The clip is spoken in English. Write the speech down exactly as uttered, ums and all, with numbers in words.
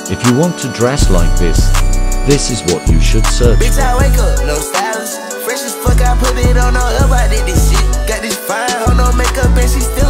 If you want to dress like this, this is what you should search Bitch, for. I wake up, no stylist. Fresh as fuck, I put it on, no up, I did this shit. Got this fine, hoe, no makeup, and she still